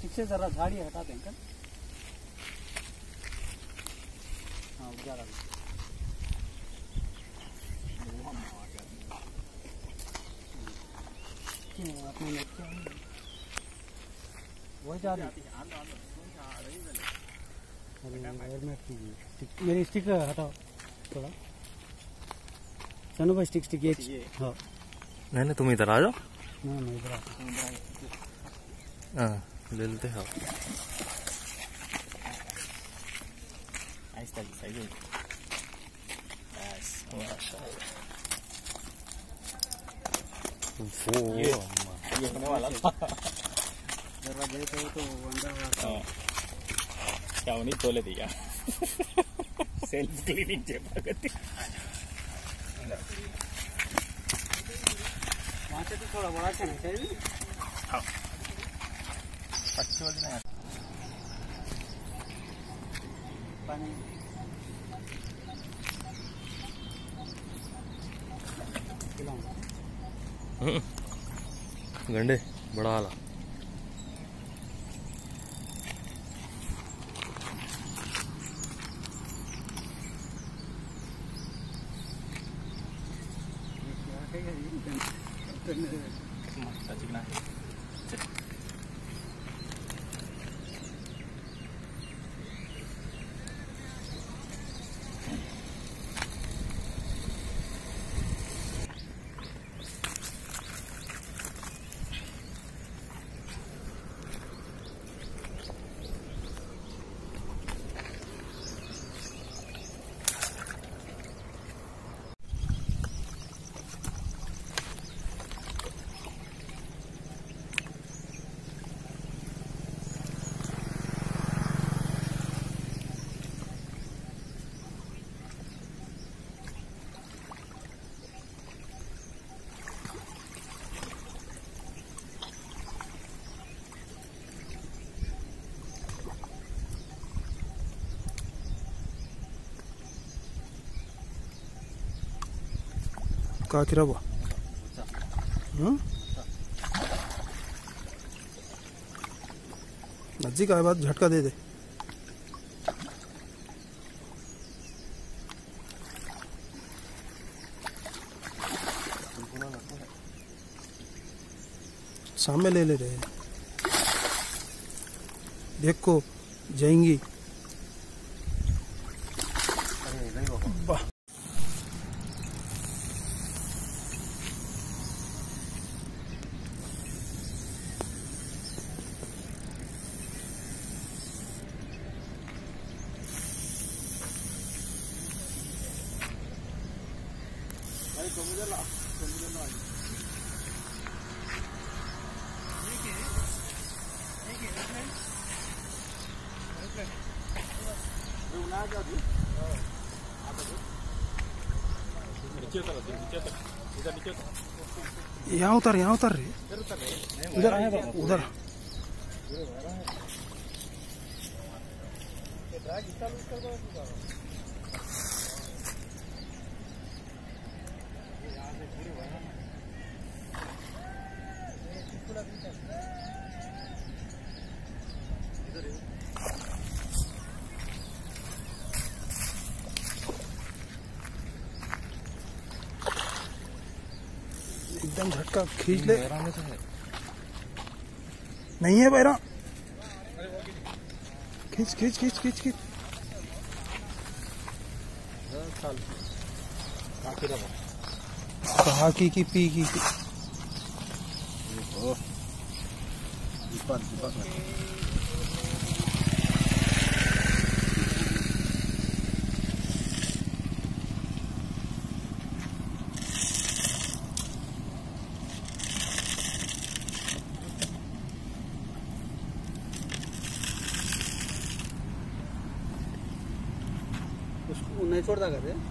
Stick से जरा झाड़ी हटा दें अंकल। हाँ उजाला वो जा रही मेरी स्टिक हटाओ थोड़ा। चलो भाई स्टिक ये हाँ नहीं तुम इधर आ जाओ। ना इधर हाँ ले लेते हैं। ये होने वाला था। जरा देते हो तो अंदर क्या उन्हीं तोले दिया। सेल्फ क्लीनिंग वहाँ से तो थोड़ा बड़ा करना चाहिए। हाँ अच्छी वाली नहीं पानी गंडे बड़ा वाला। का किराबा नजदीक आए बाद झटका दे दे। सामने ले ले रहे देखो जाएंगी। वाह यहाँ उतर रे उधर उधर एकदम झटका खींच ले। नहीं है बैरा खींच खींच खींच खींच खींच। कहा की पी की उसको नहीं छोड़ता कर रहे।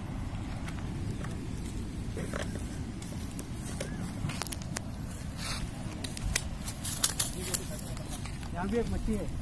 यहाँ भी एक मच्छी है।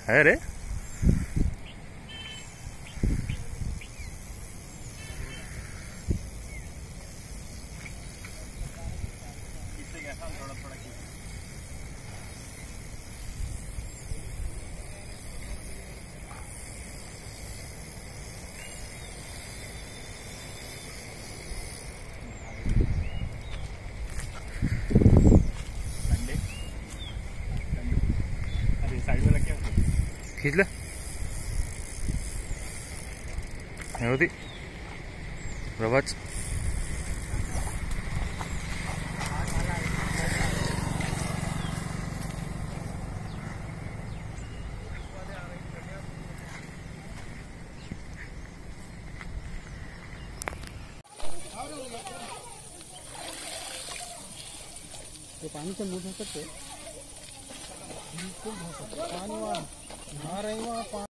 है रे। खींच ले होती प्रभात। तो पानी से मुँह धो सकते, बिल्कुल धो सकते। पानी वहाँ नहा रहे वहाँ